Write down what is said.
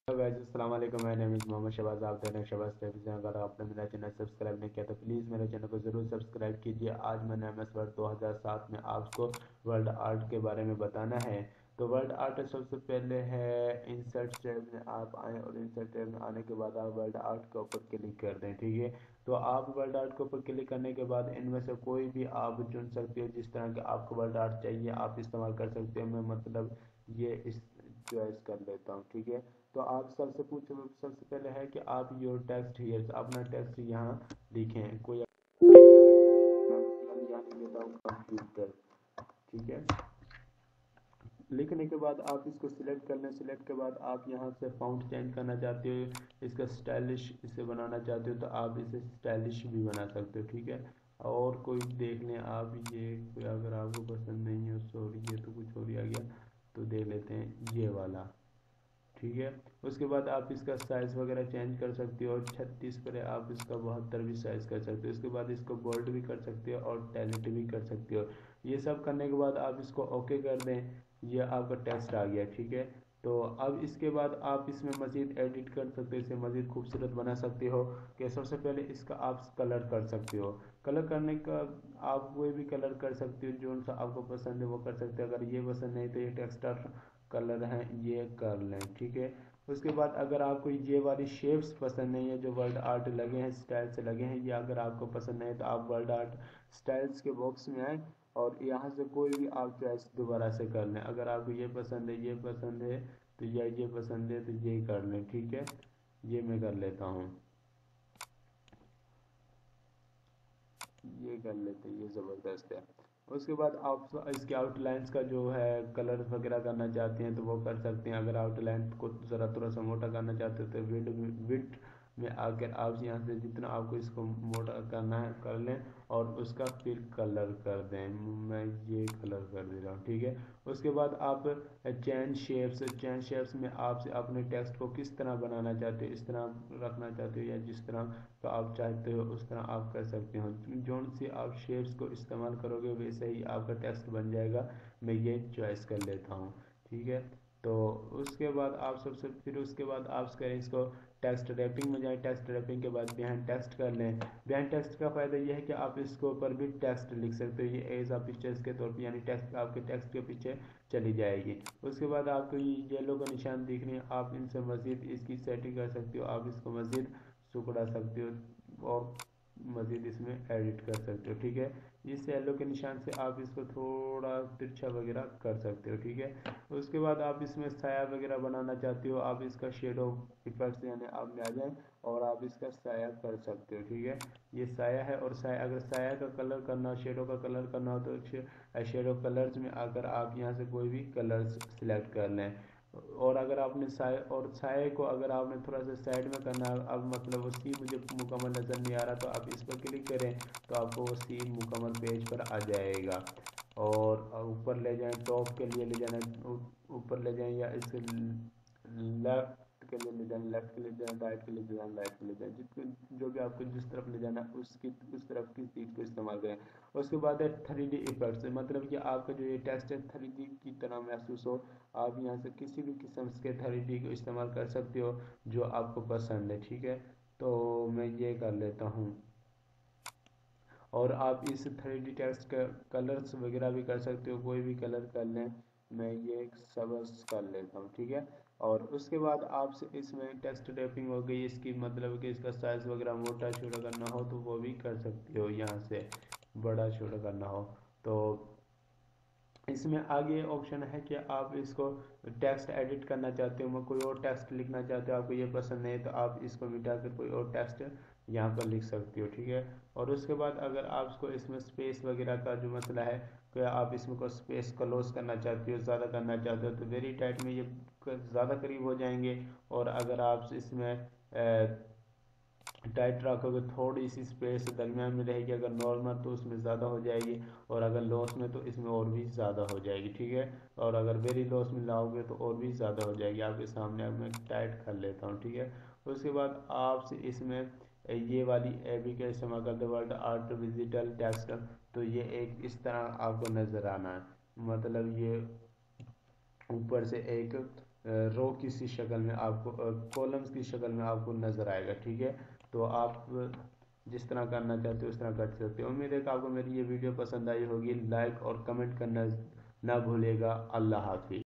Hello guys, अस्सलाम वालेकुम। My name is Mohammed Shahbaz. आप देख रहे हैं शहबाज टेलीविजन। अगर आपने मेरा चैनल सब्सक्राइब नहीं किया तो प्लीज़ मेरे चैनल को ज़रूर सब्सक्राइब कीजिए। आज मैंने MS वर्ड 2007 में आपको वर्ल्ड आर्ट के बारे में बताना है। तो वर्ल्ड आर्ट सबसे पहले है इंसर्ट टैब में आप आएँ और इंसर्ट टैब में आने के बाद आप वर्ल्ड आर्ट के ऊपर क्लिक कर दें, ठीक है। तो आप वर्ल्ड आर्ट के ऊपर क्लिक करने के बाद इनमें से कोई भी आप चुन सकते हो। जिस तरह के आपको वर्ल्ड आर्ट चाहिए आप इस्तेमाल कर सकते हो। मैं मतलब ये इस चॉइस कर लेता हूँ, ठीक है। तो आप सबसे पहले है कि आप योर टेक्स्ट हियर, अपना टेक्स्ट यहाँ लिखें। कोई यहाँ लिख देता हूँ कंप्यूटर, ठीक है। लिखने के बाद आप इसको सिलेक्ट कर लें। सिलेक्ट के बाद आप यहाँ से फ़ॉन्ट चेंज करना चाहते हो, इसका स्टाइलिश इसे बनाना चाहते हो तो आप इसे स्टाइलिश भी बना सकते हो, ठीक है। और कोई देख लें आप, ये कोई अगर आपको पसंद नहीं है, सॉरी ये तो कुछ और ही आ गया, तो देख लेते हैं ये वाला, ठीक है। उसके बाद आप इसका साइज़ वगैरह चेंज कर सकते हो और 36 पर आप इसका 72 भी साइज़ कर सकते हो। उसके बाद इसको बोल्ड भी कर सकते हो और टैलेंट भी कर सकते हो। ये सब करने के बाद आप इसको ओके कर दें। ये आपका टेक्स्ट आ गया, ठीक है। तो अब इसके बाद आप इसमें मज़ीद एडिट कर सकते हो, इसे मज़ीद खूबसूरत बना सकते हो। कि सबसे पहले इसका आप कलर कर सकते हो। कलर करने का आप कोई भी कलर कर सकते हो, जो सा आपको पसंद है वो कर सकते हो। अगर ये पसंद नहीं तो ये टेक्स्टर कलर हैं ये कर लें, ठीक है। उसके बाद अगर आपको ये वाली शेप्स पसंद नहीं है जो वर्ल्ड आर्ट लगे हैं, स्टाइल से लगे हैं, ये अगर आपको पसंद नहीं है तो आप वर्ल्ड आर्ट स्टाइल्स के बॉक्स में आए और यहाँ से कोई भी आप चॉइस दोबारा से कर लें। अगर आपको ये पसंद है, ये पसंद है, तो ये पसंद है तो ये कर लें, ठीक है। ये मैं कर लेता हूँ, ये कर लेते हैं, ये ज़बरदस्त है। उसके बाद आप इसके आउटलाइंस का जो है कलर वगैरह करना चाहते हैं तो वो कर सकते हैं। अगर आउटलाइन को ज़रा थोड़ा सा मोटा करना चाहते हो तो विड में आकर आप यहाँ से जितना आपको इसको मोटा करना है कर लें और उसका फिर कलर कर दें। मैं ये कलर कर दे रहा हूँ, ठीक है। उसके बाद आप चैन शेप्स में आप अपने टेक्स्ट को किस तरह बनाना चाहते हो, इस तरह रखना चाहते हो या जिस तरह तो आप चाहते हो उस तरह आप कर सकते हो। जोन से आप शेप्स को इस्तेमाल करोगे वैसे ही आपका टेक्स्ट बन जाएगा। मैं ये चॉइस कर लेता हूँ, ठीक है। तो उसके बाद आप सबसे फिर उसके बाद आप करें इसको टेक्स्ट रैपिंग में जाएं। टेक्स्ट रैपिंग के बाद बिहाइंड टेक्स्ट कर लें। बिहाइंड टेक्स्ट का फ़ायदा यह है कि आप इसके ऊपर भी टेक्स्ट लिख सकते हो। ये एज आप पिक्चर्स के तौर पर यानी टेक्स्ट आपके टेक्स्ट के पीछे चली जाएगी। उसके बाद आपको ये येलो का निशान दिख रहे हैं, आप इनसे मज़ीद इसकी सेटिंग कर सकते हो। आप इसको मज़ीद सुकड़ा सकते हो और मज़ीद इसमें एडिट कर सकते हो, ठीक है। इस येलो के निशान से आप इसको थोड़ा तिरछा वगैरह कर सकते हो, ठीक है। उसके बाद आप इसमें साया वगैरह बनाना चाहते हो, आप इसका शेडो इफेक्ट्स यानी आप में आ जाए और आप इसका साया कर सकते हो, ठीक है। ये साया है और साया अगर साया का कलर करना हो, शेडो का कलर करना हो तो शेडो कलर्स में आकर आप यहाँ से कोई भी कलर्स सिलेक्ट कर लें। और अगर आपने साए को अगर आपने थोड़ा सा साइड में करना है, अब मतलब वो सी मुझे मुकम्मल नज़र नहीं आ रहा तो आप इस पर क्लिक करें तो आपको वो सी मुकम्मल पेज पर आ जाएगा। और ऊपर ले जाएं, टॉप के लिए ले जाना, ऊपर ले जाएं या इसके लेफ्ट के लिए ले जाएं, लेफ्ट के लिए जाएं, राइट के लिए जाएं, राइट के लिए जाएं, जिसको जो भी आपको जिस तरफ ले जाना उसकी उस तरफ की चीज़ को इस्तेमाल करें। उसके बाद है 3D इफेक्ट्स, मतलब कि आपका जो ये टेक्स्ट है 3D की तरह महसूस हो। आप यहाँ से किसी भी किस्म के 3D को इस्तेमाल कर सकते हो जो आपको पसंद है, ठीक है। तो मैं ये कर लेता हूँ। और आप इस 3D टेक्स्ट का कलर्स वगैरह भी कर सकते हो, कोई भी कलर कर लें। मैं ये सब्ज़ कर लेता हूँ, ठीक है। और उसके बाद आपसे इसमें टेक्स्ट रैपिंग हो गई, इसकी मतलब कि इसका साइज़ वगैरह मोटा छोटा करना हो तो वो भी कर सकते हो, यहाँ से बड़ा छोटा करना हो तो। इसमें आगे ऑप्शन है कि आप इसको टेक्स्ट एडिट करना चाहते हो, कोई और टेक्स्ट लिखना चाहते हो, आपको ये पसंद नहीं तो आप इसको मिटा कर कोई और टेक्स्ट यहाँ पर लिख सकते हो, ठीक है। और उसके बाद अगर आपको इसमें स्पेस वगैरह का जो मसला है कि आप इसमें को स्पेस क्लोज करना चाहते हो, ज़्यादा करना चाहते हो तो वेरी टाइट में ये ज़्यादा करीब हो जाएंगे। और अगर आप इसमें टाइट रखोगे थोड़ी सी स्पेस दरमियान में रहेगी, अगर नॉर्मल तो उसमें ज़्यादा हो जाएगी और अगर लॉस में तो इसमें और भी ज़्यादा हो जाएगी, ठीक है। और अगर वेरी लॉस में लाओगे तो और भी ज़्यादा हो जाएगी। आपके सामने अब मैं टाइट कर लेता हूँ, ठीक है। उसके बाद आपसे इसमें ये वाली ऐप का इस्तेमाल करते वर्ल्ड आर्ट डिजिटल टेक्स्ट, तो ये एक इस तरह आपको नज़र आना है। मतलब ये ऊपर से एक रो की सी शक्ल में आपको, कॉलम्स की शक्ल में आपको नज़र आएगा। ठीक है, तो आप जिस तरह करना चाहते हो उस तरह कर सकते हो। उम्मीद है कि आपको मेरी ये वीडियो पसंद आई होगी। लाइक और कमेंट करना ना भूलिएगा। अल्लाह हाफिज़।